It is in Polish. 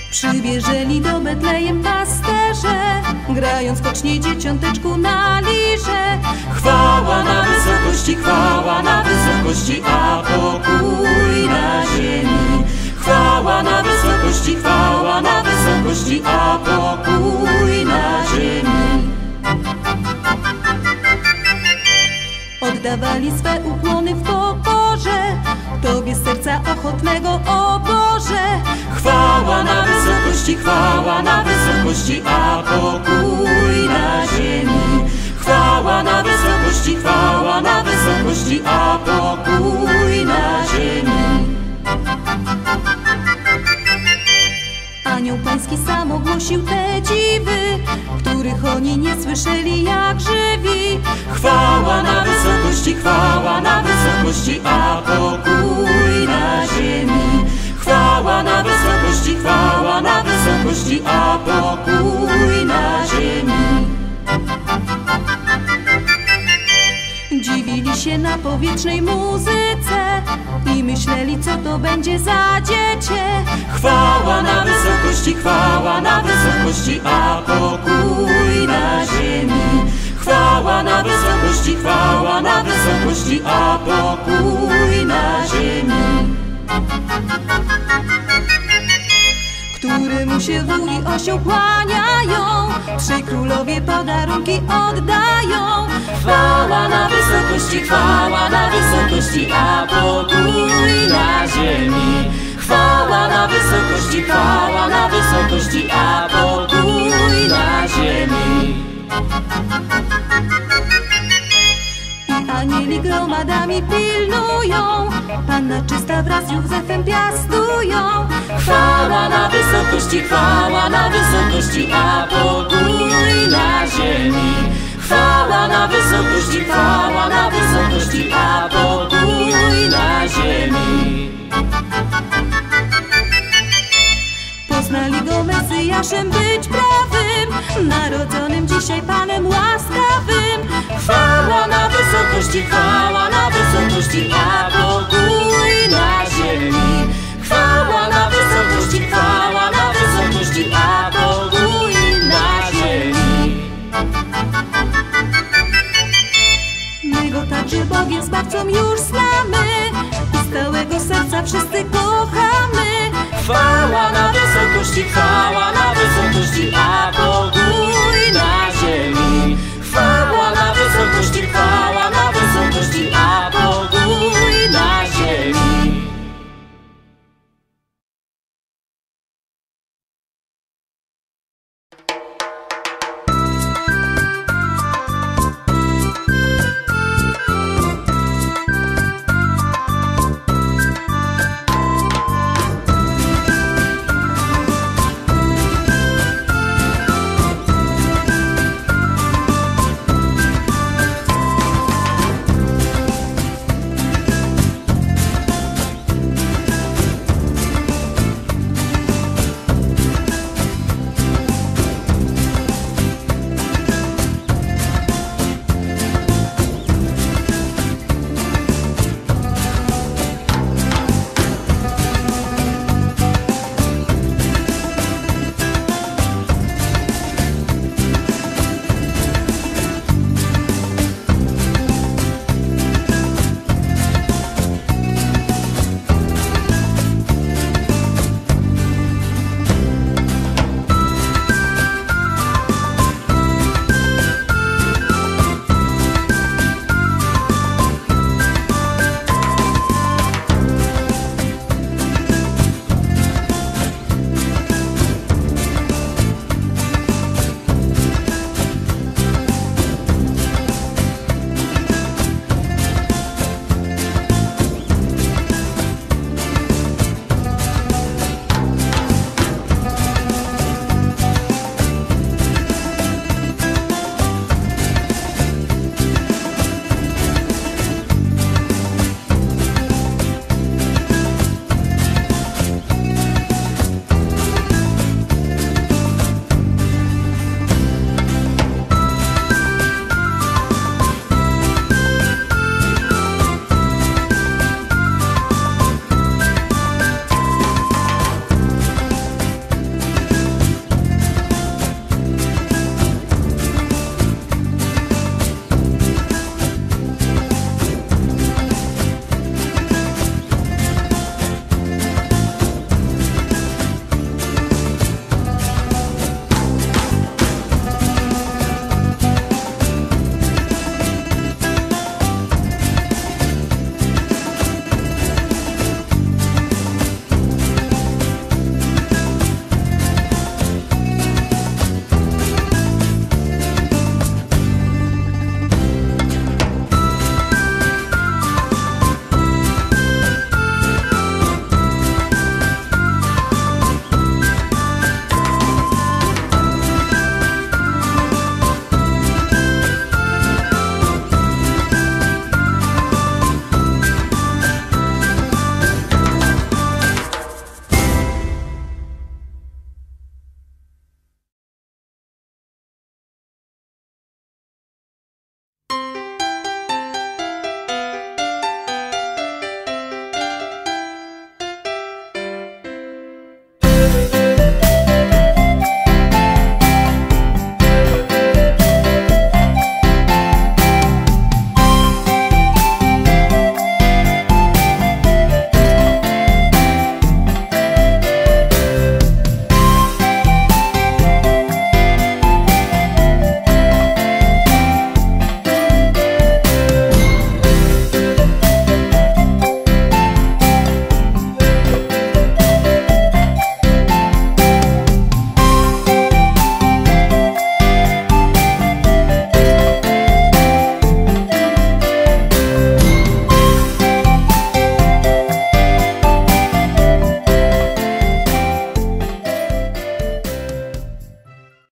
Przybieżeli do Betlejem pasterze, grając skocznie dzieciąteczku na lirze. Chwała na wysokości, a pokój na ziemi. Chwała na wysokości, a pokój na ziemi. Oddawali swe ukłony w pokorze Tobie z serca ochotnego, o Boże. Chwała na wysokości, a pokój na ziemi. Chwała na wysokości, a pokój na ziemi. Anioł Pański sam ogłosił te dziwy, których oni nie słyszeli jak żywi. Chwała na wysokości, a pokój na ziemi. Chwała na wysokości, a pokój na ziemi. Dziwili się na powietrznej muzyce i myśleli, co to będzie za dziecię. Chwała na wysokości, a pokój na ziemi. Chwała na wysokości, a pokój na ziemi. Któremu się wół i osioł kłaniają, trzej królowie podarunki oddają. Chwała na wysokości, a pokój na ziemi. Chwała na wysokości, a pokój na ziemi. I anieli gromadami pilnują, Panna czysta wraz z Józefem piastują. Chwała na wysokości, a pokój na ziemi. Chwała na wysokości, a pokój na ziemi. Poznali go Mesjaszem być prawym, narodzonym dzisiaj Panem łaskawym. Chwała na wysokości, a pokój na ziemi. Chwała na wysokości, a pokój na ziemi. My go także Bogiem Zbawcą już znamy i z całego serca wszyscy kochamy. Chwała na wysokości, a pokój